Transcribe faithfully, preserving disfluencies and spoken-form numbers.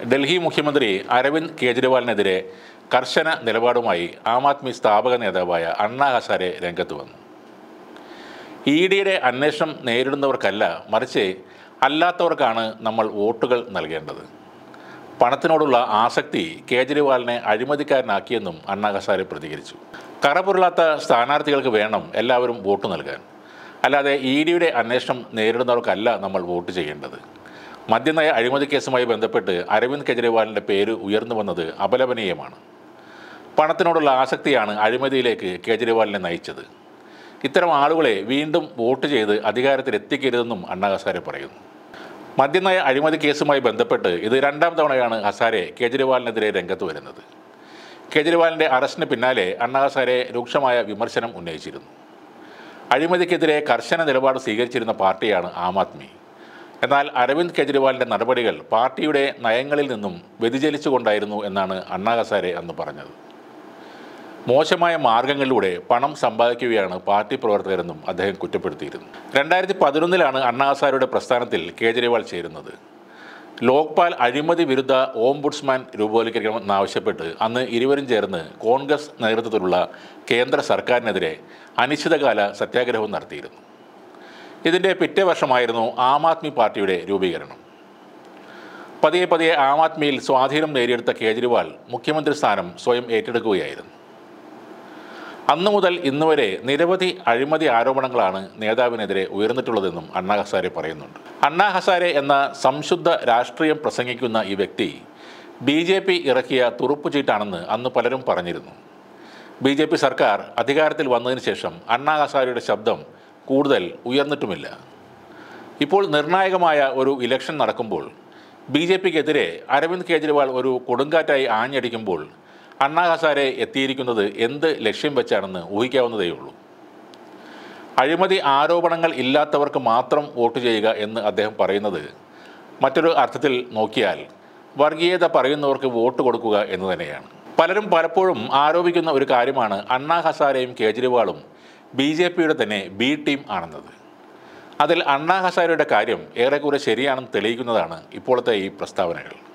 ഡൽഹി മുഖ്യമന്ത്രി അരവിന്ദ് കെജ്രിവാളിനെതിരെ കർശന നിലപാടുമായി ആം ആദ്മി സ്ഥാപക നേതാവായ അണ്ണാ ഹസാരെ രംഗത്ത് വന്നു. ഇ ഡിയുടെ അന്വേഷണം നേരിടുന്നവർക്കല്ല, മറിച്ച് അല്ലാത്തവർക്കാണ് നമ്മൾ വോട്ടുകൾ നൽകേണ്ടത്. പണത്തിനോടുള്ള ആസക്തി കേജ്രിവാളിനെ അഴിമതിക്കാരനാക്കിയെന്നും അണ്ണാ ഹസാരെ പ്രതികരിച്ചു. കറപുരളാത്ത സ്ഥാനാർത്ഥികൾക്ക് വേണം എല്ലാവരും വോട്ട് നൽകാൻ, അല്ലാതെ ഇ ഡിയുടെ അന്വേഷണം നേരിടുന്നവർക്കല്ല നമ്മൾ വോട്ട് ചെയ്യേണ്ടത്. മദ്യനയ അഴിമതി കേസുമായി ബന്ധപ്പെട്ട് അരവിന്ദ് കെജ്രിവാളിൻ്റെ പേര് ഉയർന്നു വന്നത് അപലപനീയമാണ്. പണത്തിനോടുള്ള ആസക്തിയാണ് അഴിമതിയിലേക്ക് കേജ്രിവാളിനെ നയിച്ചത്. ഇത്തരം ആളുകളെ വീണ്ടും വോട്ട് ചെയ്ത് അധികാരത്തിലെത്തിക്കരുതെന്നും അണ്ണാ ഹസാരെ പറയുന്നു. മദ്യനയ അഴിമതി കേസുമായി ബന്ധപ്പെട്ട് ഇത് രണ്ടാം തവണയാണ് ഹസാരെ കേജ്രിവാളിനെതിരെ രംഗത്ത് വരുന്നത്. കേജ്രിവാളിൻ്റെ അറസ്റ്റിന് പിന്നാലെ അണ്ണാ ഹസാരെ രൂക്ഷമായ വിമർശനം ഉന്നയിച്ചിരുന്നു. അഴിമതിക്കെതിരെ കർശന നിലപാട് സ്വീകരിച്ചിരുന്ന പാർട്ടിയാണ് ആം ആദ്മി. എന്നാൽ അരവിന്ദ് കെജ്രിവാളിൻ്റെ നടപടികൾ പാർട്ടിയുടെ നയങ്ങളിൽ നിന്നും വ്യതിചലിച്ചുകൊണ്ടായിരുന്നു എന്നാണ് അണ്ണാ ഹസാരെ അന്ന് പറഞ്ഞത്. മോശമായ മാർഗങ്ങളിലൂടെ പണം സമ്പാദിക്കുകയാണ് പാർട്ടി പ്രവർത്തകരെന്നും അദ്ദേഹം കുറ്റപ്പെടുത്തിയിരുന്നു. രണ്ടായിരത്തി പതിനൊന്നിലാണ് അണ്ണാ ഹസാരെയുടെ പ്രസ്ഥാനത്തിൽ കേജ്രിവാൾ ചേരുന്നത്. ലോക്പാൽ അഴിമതി വിരുദ്ധ ഓംബുഡ്സ്മാൻ രൂപവൽക്കരിക്കണമെന്നാവശ്യപ്പെട്ട് അന്ന് ഇരുവരും ചേർന്ന് കോൺഗ്രസ് നേതൃത്വത്തിലുള്ള കേന്ദ്ര സർക്കാരിനെതിരെ അനിശ്ചിതകാല സത്യാഗ്രഹവും നടത്തിയിരുന്നു. ഇതിൻ്റെ പിറ്റേ വർഷമായിരുന്നു ആം ആദ്മി പാർട്ടിയുടെ രൂപീകരണം. പതിയെ പതിയെ ആം ആദ്മിയിൽ സ്വാധീനം നേടിയെടുത്ത കേജ്രിവാൾ മുഖ്യമന്ത്രി സ്ഥാനം സ്വയം ഏറ്റെടുക്കുകയായിരുന്നു. അന്നു മുതൽ ഇന്നുവരെ നിരവധി അഴിമതി ആരോപണങ്ങളാണ് നേതാവിനെതിരെ ഉയർന്നിട്ടുള്ളതെന്നും അണ്ണാ ഹസാരെ പറയുന്നുണ്ട്. അണ്ണാ ഹസാരെ എന്ന സംശുദ്ധ രാഷ്ട്രീയം പ്രസംഗിക്കുന്ന ഈ വ്യക്തി ബി ജെ പി ഇറക്കിയ തുറുപ്പുചീട്ടാണെന്ന് അന്ന് പലരും പറഞ്ഞിരുന്നു. ബി ജെ പി സർക്കാർ അധികാരത്തിൽ വന്നതിന് ശേഷം അണ്ണാ ഹസാരെയുടെ ശബ്ദം കൂടുതൽ ഉയർന്നിട്ടുമില്ല. ഇപ്പോൾ നിർണായകമായ ഒരു ഇലക്ഷൻ നടക്കുമ്പോൾ ബി ജെ പിക്കെതിരെ അരവിന്ദ് കെജ്രിവാൾ ഒരു കൊടുങ്കാറ്റായി ആഞ്ഞടിക്കുമ്പോൾ അണ്ണാ ഹസാരെ എത്തിയിരിക്കുന്നത് എന്ത് ലക്ഷ്യം വെച്ചാണെന്ന് ഊഹിക്കാവുന്നതേയുള്ളൂ. അഴിമതി ആരോപണങ്ങൾ ഇല്ലാത്തവർക്ക് മാത്രം വോട്ട് ചെയ്യുക എന്ന് അദ്ദേഹം പറയുന്നത് മറ്റൊരു അർത്ഥത്തിൽ നോക്കിയാൽ വർഗീയത പറയുന്നവർക്ക് വോട്ട് കൊടുക്കുക എന്ന് തന്നെയാണ്. പലരും പലപ്പോഴും ആരോപിക്കുന്ന ഒരു കാര്യമാണ് അണ്ണാ ഹസാരെയും കേജ്രിവാളും ബി ജെ പിയുടെ തന്നെ ബി ടീം ആണെന്നത്. അതിൽ അണ്ണാ ഹസാരെയുടെ കാര്യം ഏറെക്കുറെ ശരിയാണെന്ന് തെളിയിക്കുന്നതാണ് ഇപ്പോഴത്തെ ഈ പ്രസ്താവനകൾ.